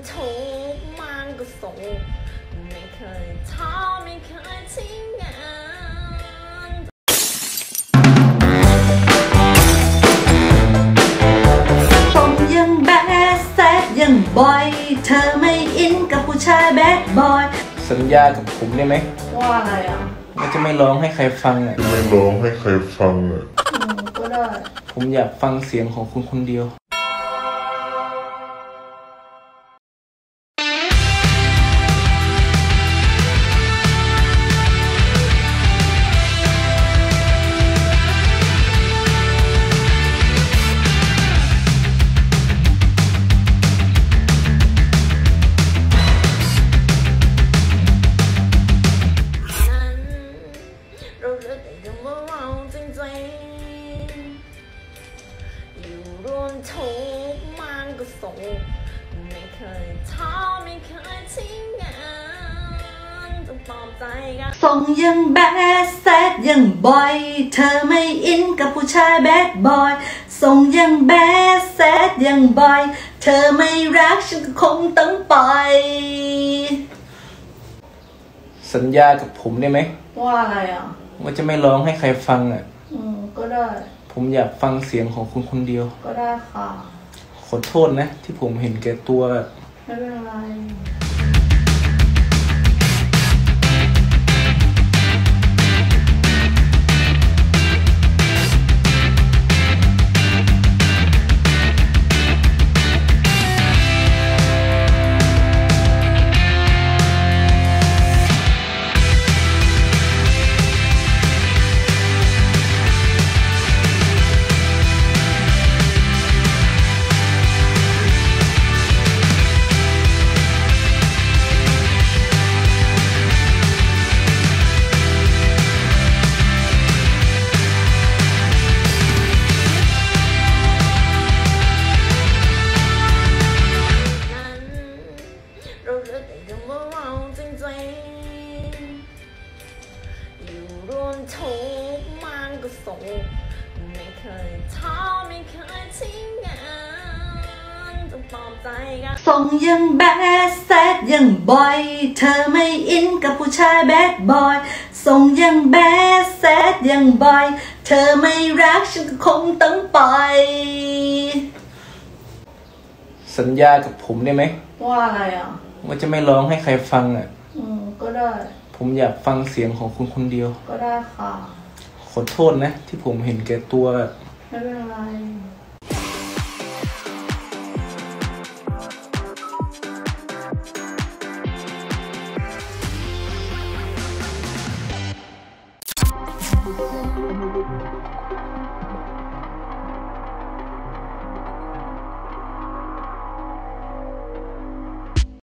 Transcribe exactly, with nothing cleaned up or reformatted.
ทุกข์มันก็สุขไม่เคยท้อไม่เคยทิ้งงานผมยังแบดแซดยังบอยเธอไม่อินกับผู้ชายแบดบอยสัญญากับผมได้ไหมว่าอะไรอ่ะว่าจะไม่ร้องให้ใครฟังอ่ะจะไม่ร้องให้ใครฟังอ่ะก็ได้ผมอยากฟังเสียงของคุณคนเดียวทุกข์มันก็สุขไม่เคยท้อไม่เคยทิ้งงานต้องปลอบใจกันส่งยังแบดแซดยังบอยเธอไม่อินกับผู้ชายแบดบอยส่งยังแบดแซดยังบอยเธอไม่รักฉันก็คงต้องปล่อยสัญญากับผมได้ไหมว่าอะไรอ่ะว่าจะไม่ร้องให้ใครฟังอ่ะอืมก็ได้ผมอยากฟังเสียงของคุณคนเดียวก็ได้ค่ะขอโทษนะที่ผมเห็นแก่ตัวไม่เป็นไรเราเลือกแต่คำว่าเราจริงๆอยู่รวมทุกข์มันก็สุขไม่เคยท้อไม่เคยทิ้งงานต้องปลอบใจกันส่งยังแบดแซดยังบอยเธอไม่อินกับผู้ชายแบดบอยส่งยังแบดแซดยังบอยเธอไม่รักฉันก็คงต้องปล่อยสัญญากับผมได้ไหมว่าอะไรอ่ะว่าจะไม่ร้องให้ใครฟังอ่ะอืมก็ได้ผมอยากฟังเสียงของคุณคนเดียวก็ได้ค่ะขอโทษนะที่ผมเห็นแก่ตัวไม่เป็นไร